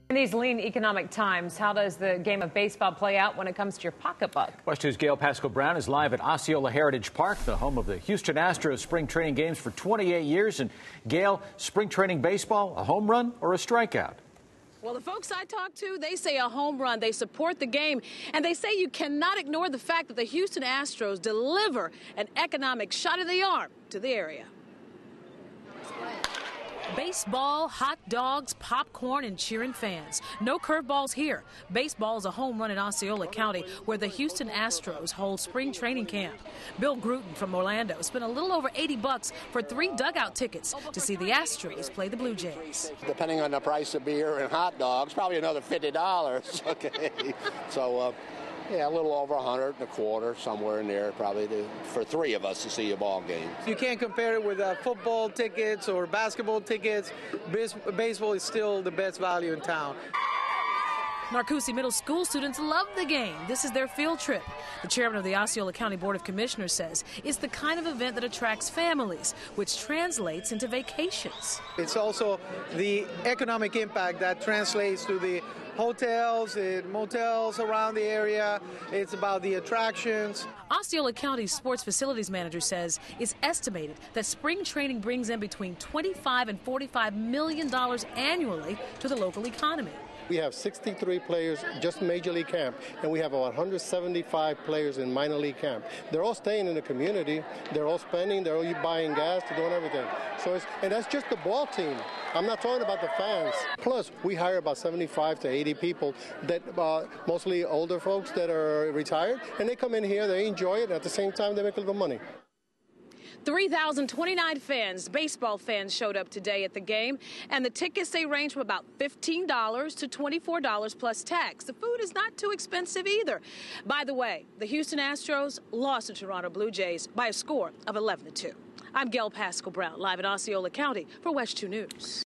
In these lean economic times, how does the game of baseball play out when it comes to your pocketbook? WESH 2's Gail Pascal-Brown is live at Osceola Heritage Park, the home of the Houston Astros spring training games for 28 years. And Gail, spring training baseball, a home run or a strikeout? Well, the folks I talk to, they say a home run. They support the game, and they say you cannot ignore the fact that the Houston Astros deliver an economic shot of the arm to the area. Baseball, hot dogs, popcorn, and cheering fans. No curveballs here. Baseball is a home run in Osceola County, where the Houston Astros hold spring training camp. Bill Gruden from Orlando spent a little over $80 for 3 dugout tickets to see the Astros play the Blue Jays. Depending on the price of beer and hot dogs, probably another $50. Okay, so yeah, a little over 100 and a quarter, somewhere in there, probably for 3 of us to see a ball game. You can't compare it with football tickets or basketball tickets. Baseball is still the best value in town. Narcoossee Middle School students love the game. This is their field trip. The chairman of the Osceola County Board of Commissioners says it's the kind of event that attracts families, which translates into vacations. It's also the economic impact that translates to the hotels and motels around the area. It's about the attractions. Osceola County's sports facilities manager says it's estimated that spring training brings in between $25 and $45 million annually to the local economy. We have 63 players just Major League camp, and we have about 175 players in minor league camp. They're all staying in the community. They're all spending. They're all buying gas. They're doing everything. And that's just the ball team. I'm not talking about the fans. Plus, we hire about 75 to 80 people, that mostly older folks that are retired, and they come in here, they enjoy it, and at the same time, they make a little money. 3,029 fans, baseball fans, showed up today at the game, and the tickets, they range from about $15 to $24 plus tax. The food is not too expensive either. By the way, the Houston Astros lost to Toronto Blue Jays by a score of 11-2. I'm Gail Pascal-Brown, live in Osceola County for WESH 2 News.